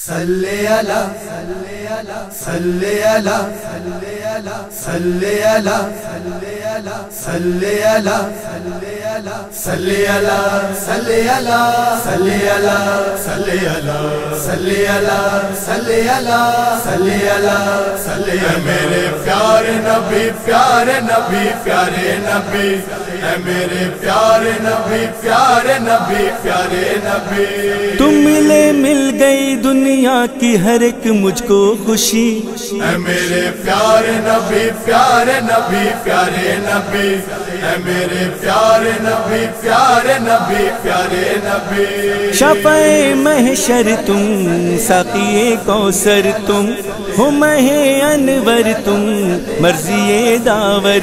صلی علی صلی علی صلی علی صلی علی صلی علی صلی علی صلی علی صلی علی صلی علی صلی علی صلی علی صلی علی میرے پیارے نبی پیارے نبی پیارے نبی اے میرے پیارے نبی پیارے نبی پیارے نبی تم ملے مل گئی دنیا کی ہر ایک مجھ کو خوشی اے میرے پیارے نبی پیارے نبی پیارے نبی اے میرے پیارے نبی پیارے نبی پیارے نبی شفع محشر تم ساقی کوثر تم ہو مہ انور تم مرضی داور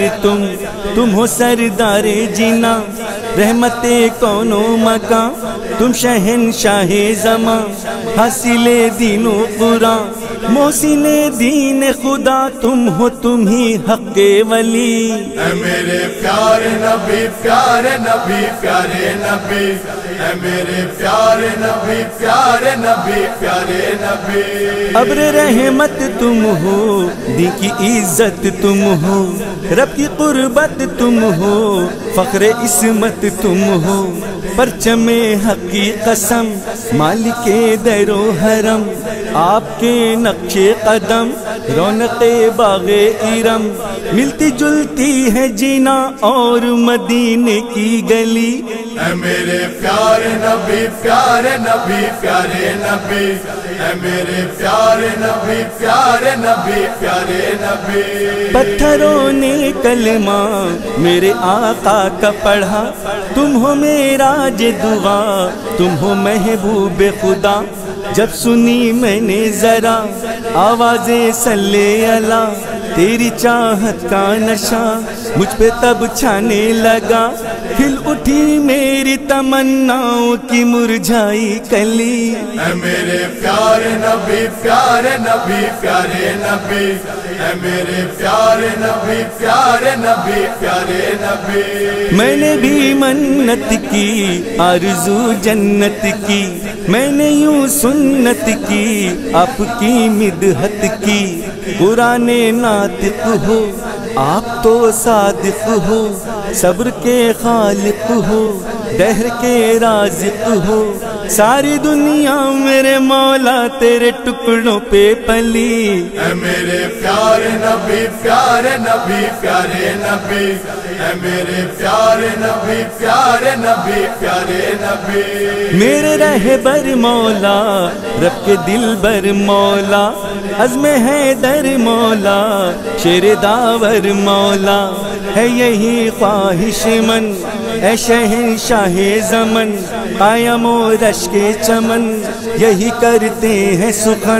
تم ہو سردار جینا رحمت کون و مکان تم شہنشاہ زمان حاصل دین و قرآن محسن دین خدا تم ہو تم ہی حق ولی اے میرے پیارے نبی پیارے نبی پیارے نبی اے میرے پیارے نبی پیارے نبی پیارے نبی ابر رحمت تم ہو دین کی عزت تم ہو رب کی قربت تم ہو فخر عصمت تم ہو پرچم حق کی قسم مالک در و حرم آپ کے نقش قدم رونق باغ ارم ملتی جلتی ہے جینا اور مدینے کی گلی اے میرے پیارے نبی پیارے نبی پیارے نبی اے میرے پیارے نبی پیارے نبی پیارے نبی پتھروں نے کلمہ میرے آقا کا پڑھا تم ہو میرا دعا تم ہو محبوب خدا جب سنی میں نے ذرا آواز صلی علی تیری چاہت کا نشہ مجھ پہ تب چھانے لگا کھل اٹھی میری تمناؤں کی مرجھائی کلی اے میرے پیارے نبی پیارے نبی پیارے نبی اے میرے پیارے نبی پیارے نبی پیارے نبی میں نے بھی منت کی آرزو جنت کی میں نے یوں سنت کی آپ کی مدحت کی قرآن ناطق ہو آپ تو صادق ہو صبر کے خالق ہو دہر کے رازق ہو ساری دنیا میرے مولا تیرے ٹکڑوں پہ پلی اے میرے پیارے نبی پیارے نبی پیارے نبی اے میرے پیارے نبی پیارے نبی پیارے نبی میرے رہبر مولا رب کے دل بر مولا عزم حیدر مولا شیر داور مولا ہے یہی خواہش من اے شہنشاہ زمن قائم و رش کے چمن یہی کرتے ہیں سخن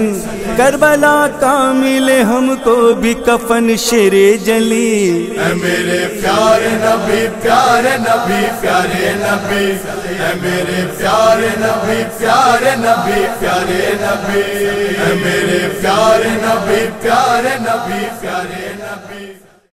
کربلا کا ملے ہم کو بھی کفن شیر جلی اے میرے پیارے نبی پیارے نبی پیارے نبی اے میرے پیارے نبی پیارے نبی پیارے نبی اے میرے پیارے نبی پیارے نبی پیارے نبی